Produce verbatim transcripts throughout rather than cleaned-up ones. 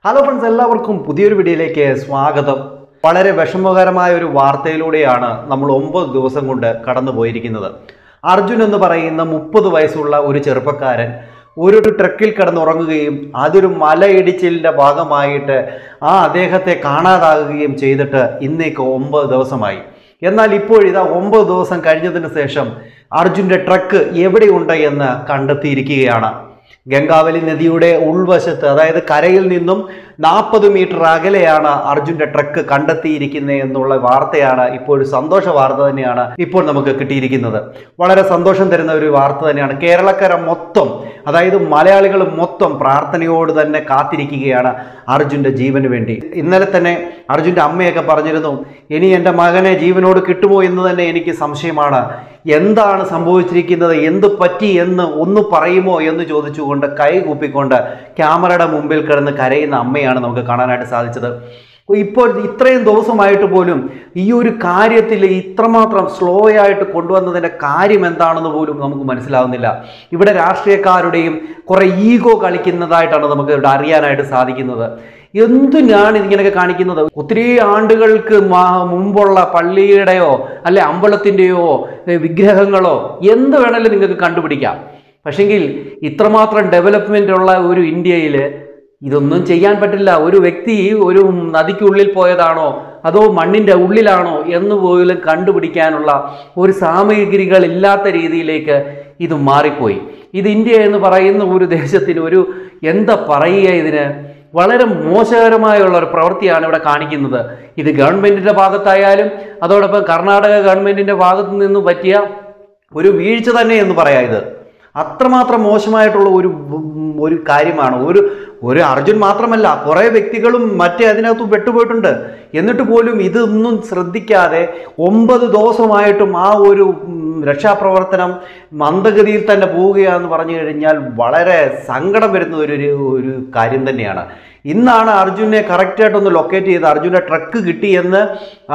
Hello friends, എല്ലാവർക്കും പുതിയൊരു വീഡിയോയിലേക്ക് സ്വാഗതം. വളരെ വിഷമകരമായ ഒരു വാർത്തയിലൂടെയാണ് നമ്മൾ ഒമ്പത് ദിവസം കൊണ്ട് കടന്നു പോയിരിക്കുന്നത്. അർജുൻ എന്ന് പറയുന്ന മുപ്പത് വയസ്സുള്ള ഒരു ചെറുപ്പക്കാരൻ ഒരു ട്രക്കിൽ കിടന്നുറങ്ങുകയും അതൊരു മലയിടിച്ചിലിൻ്റെ ഭാഗമായിട്ട് ആ അദ്ദേഹത്തെ കാണാതാകുകയും ചെയ്തിട്ട് ഇന്നേക്ക് ഒമ്പത് ദിവസമായി. എന്നാൽ ഇപ്പോഴിതാ ഒമ്പത് ദിവസം കഴിഞ്ഞതിന് ശേഷം അർജുൻ്റെ ട്രക്ക് എവിടെയുണ്ട് എന്ന് കണ്ടെത്തിയിരിക്കുകയാണ്. ഗംഗാവലി നദിയുടെ ഉൾവശത്ത്, അതായത് കരയിൽ നിന്നും നാൽപ്പത് മീറ്റർ അകലെയാണ് അർജുൻ്റെ ട്രക്ക് കണ്ടെത്തിയിരിക്കുന്നത് എന്നുള്ള വാർത്തയാണ് ഇപ്പോൾ സന്തോഷ വാർത്ത തന്നെയാണ് ഇപ്പോൾ നമുക്ക് കിട്ടിയിരിക്കുന്നത്. വളരെ സന്തോഷം തരുന്ന ഒരു വാർത്ത തന്നെയാണ്. കേരളക്കര മൊത്തം, അതായത് മലയാളികൾ മൊത്തം പ്രാർത്ഥനയോട് തന്നെ കാത്തിരിക്കുകയാണ് അർജുൻ്റെ ജീവന് വേണ്ടി. ഇന്നലെ തന്നെ അർജുൻ്റെ അമ്മയൊക്കെ പറഞ്ഞിരുന്നു, ഇനി എൻ്റെ മകനെ ജീവനോട് കിട്ടുമോ എന്ന് തന്നെ എനിക്ക് സംശയമാണ്. എന്താണ് സംഭവിച്ചിരിക്കുന്നത്, എന്ത് പറ്റി എന്ന് ഒന്ന് പറയുമോ എന്ന് ചോദിച്ചുകൊണ്ട് കൈ കൂപ്പിക്കൊണ്ട് ക്യാമറയുടെ മുമ്പിൽ കിടന്ന് കരയുന്ന അമ്മയാണ് നമുക്ക് കാണാനായിട്ട് സാധിച്ചത്. ഇപ്പോൾ ഇത്രയും ദിവസമായിട്ട് പോലും ഈ ഒരു കാര്യത്തിൽ ഇത്രമാത്രം സ്ലോ ആയിട്ട് കൊണ്ടുവന്നതിൻ്റെ കാര്യം എന്താണെന്ന് പോലും നമുക്ക് മനസ്സിലാവുന്നില്ല. ഇവിടെ രാഷ്ട്രീയക്കാരുടെയും കുറെ ഈഗോ കളിക്കുന്നതായിട്ടാണ് നമുക്ക് ഇവിടെ അറിയാനായിട്ട് സാധിക്കുന്നത്. എന്തിനാണ് ഇങ്ങനെയൊക്കെ കാണിക്കുന്നത്? ഒത്തിരി ആണ്ടുകൾക്ക് മുമ്പുള്ള പള്ളിയുടെയോ അല്ലെ അമ്പലത്തിൻ്റെയോ വിഗ്രഹങ്ങളോ എന്ത് വേണമെങ്കിലും നിങ്ങൾക്ക് കണ്ടുപിടിക്കാം. പക്ഷെങ്കിൽ ഇത്രമാത്രം ഡെവലപ്മെൻ്റ് ഉള്ള ഒരു ഇന്ത്യയിൽ ഇതൊന്നും ചെയ്യാൻ പറ്റില്ല. ഒരു വ്യക്തി ഒരു നദിക്കുള്ളിൽ പോയതാണോ അതോ മണ്ണിൻ്റെ ഉള്ളിലാണോ എന്ന് പോലും കണ്ടുപിടിക്കാനുള്ള ഒരു സാമഗ്രികൾ ഇല്ലാത്ത രീതിയിലേക്ക് ഇത് മാറിപ്പോയി. ഇത് ഇന്ത്യ എന്ന് പറയുന്ന ഒരു ദേശത്തിന് ഒരു എന്താ പറയുക, ഇതിന് വളരെ മോശകരമായുള്ള ഒരു പ്രവൃത്തിയാണ് ഇവിടെ കാണിക്കുന്നത്. ഇത് ഗവൺമെൻറ്റിൻ്റെ ഭാഗത്തായാലും അതോടൊപ്പം കർണാടക ഗവൺമെൻറ്റിൻ്റെ ഭാഗത്തു നിന്ന് പറ്റിയ ഒരു വീഴ്ച തന്നെ എന്ന് പറയാം. ഇത് അത്രമാത്രം മോശമായിട്ടുള്ള ഒരു ഒരു കാര്യമാണ്. ഒരു ഒരു അർജുൻ മാത്രമല്ല, കുറേ വ്യക്തികളും മറ്റേ അതിനകത്ത് പെട്ടുപോയിട്ടുണ്ട്. എന്നിട്ട് പോലും ഇതൊന്നും ശ്രദ്ധിക്കാതെ ഒമ്പത് ദിവസമായിട്ടും ആ ഒരു രക്ഷാപ്രവർത്തനം മന്ദഗതിയിൽ തന്നെ പോവുകയാണെന്ന് പറഞ്ഞു കഴിഞ്ഞാൽ വളരെ സങ്കടം വരുന്ന ഒരു ഒരു കാര്യം തന്നെയാണ്. ഇന്നാണ് അർജുനെ കറക്റ്റായിട്ടൊന്ന് ലൊക്കേറ്റ് ചെയ്ത് അർജുൻ്റെ ട്രക്ക് കിട്ടിയെന്ന്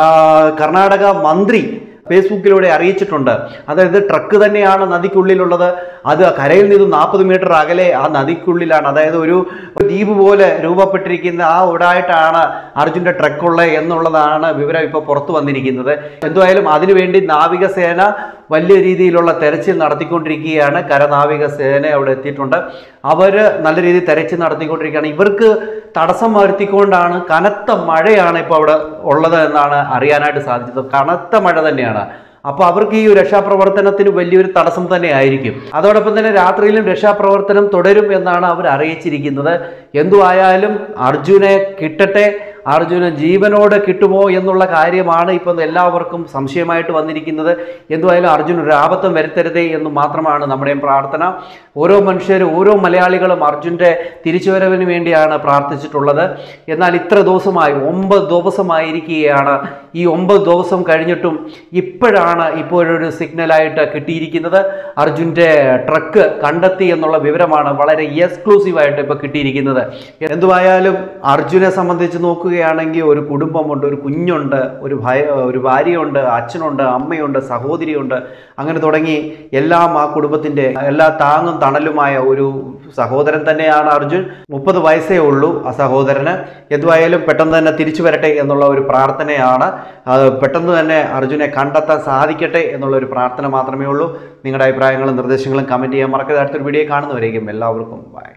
കർണാടക മന്ത്രി ഫേസ്ബുക്കിലൂടെ അറിയിച്ചിട്ടുണ്ട്. അതായത് ട്രക്ക് തന്നെയാണ് നദിക്കുള്ളിലുള്ളത്. അത് കരയിൽ നിന്നും നാൽപ്പത് മീറ്റർ അകലെ ആ നദിക്കുള്ളിലാണ്, അതായത് ഒരു ദ്വീപ് പോലെ രൂപപ്പെട്ടിരിക്കുന്ന ആ ഉടായിട്ടാണ് അർജുൻ്റെ ട്രക്കുള്ളത് എന്നുള്ളതാണ് വിവരം ഇപ്പോൾ പുറത്തു വന്നിരിക്കുന്നത്. എന്തായാലും അതിനുവേണ്ടി നാവികസേന വലിയ രീതിയിലുള്ള തെരച്ചിൽ നടത്തിക്കൊണ്ടിരിക്കുകയാണ്. കരനാവികസേന അവിടെ എത്തിയിട്ടുണ്ട്. അവർ നല്ല രീതിയിൽ തെരച്ചിൽ നടത്തിക്കൊണ്ടിരിക്കുകയാണ്. ഇവർക്ക് തടസ്സം വരുത്തിക്കൊണ്ടാണ്, കനത്ത മഴയാണ് ഇപ്പോൾ അവിടെ ഉള്ളത് എന്നാണ് അറിയാനായിട്ട് സാധിച്ചത്. കനത്ത മഴ തന്നെയാണ്. അപ്പോൾ അവർക്ക് ഈ രക്ഷാപ്രവർത്തനത്തിന് വലിയൊരു തടസ്സം തന്നെ ആയിരിക്കും. അതോടൊപ്പം തന്നെ രാത്രിയിലും രക്ഷാപ്രവർത്തനം തുടരും എന്നാണ് അവർ അറിയിച്ചിരിക്കുന്നത്. എന്തുവായാലും അർജുനെ കിട്ടട്ടെ, അർജുന് ജീവനോട് കിട്ടുമോ എന്നുള്ള കാര്യമാണ് ഇപ്പം എല്ലാവർക്കും സംശയമായിട്ട് വന്നിരിക്കുന്നത്. എന്തുവായാലും അർജുൻ ഒരു ആപത്തും വരുത്തരുതേ എന്ന് മാത്രമാണ് നമ്മുടെയും പ്രാർത്ഥന. ഓരോ മനുഷ്യരും, ഓരോ മലയാളികളും അർജുൻ്റെ തിരിച്ചുവരവിന് വേണ്ടിയാണ് പ്രാർത്ഥിച്ചിട്ടുള്ളത്. എന്നാൽ ഇത്ര ദിവസമായി, ഒമ്പത് ദിവസമായിരിക്കുകയാണ്. ഈ ഒമ്പത് ദിവസം കഴിഞ്ഞിട്ടും ഇപ്പോഴാണ് ഇപ്പോഴൊരു സിഗ്നലായിട്ട് കിട്ടിയിരിക്കുന്നത്. അർജുൻ്റെ ട്രക്ക് കണ്ടെത്തി എന്നുള്ള വിവരമാണ് വളരെ എക്സ്ക്ലൂസീവായിട്ട് ഇപ്പോൾ കിട്ടിയിരിക്കുന്നത്. എന്തുവായാലും അർജുനെ സംബന്ധിച്ച് നോക്കുക ണെങ്കിൽ ഒരു കുടുംബമുണ്ട്, ഒരു കുഞ്ഞുണ്ട്, ഒരു ഭയ ഒരു ഭാര്യയുണ്ട്, അച്ഛനുണ്ട്, അമ്മയുണ്ട്, സഹോദരിയുണ്ട്. അങ്ങനെ തുടങ്ങി എല്ലാം ആ കുടുംബത്തിൻ്റെ എല്ലാ താങ്ങും തണലുമായ ഒരു സഹോദരൻ തന്നെയാണ് അർജുൻ. മുപ്പത് വയസ്സേ ഉള്ളൂ ആ സഹോദരന്. എന്തുവായാലും പെട്ടെന്ന് തന്നെ തിരിച്ചു വരട്ടെ എന്നുള്ള ഒരു പ്രാർത്ഥനയാണ്. പെട്ടെന്ന് തന്നെ അർജുനെ കണ്ടെത്താൻ സാധിക്കട്ടെ എന്നുള്ള ഒരു പ്രാർത്ഥന മാത്രമേ ഉള്ളൂ. നിങ്ങളുടെ അഭിപ്രായങ്ങളും നിർദ്ദേശങ്ങളും കമൻറ്റ് ചെയ്യാൻ മറക്കരുത്. അടുത്തൊരു വീഡിയോ കാണുന്നവരേക്കും എല്ലാവർക്കും ബൈ.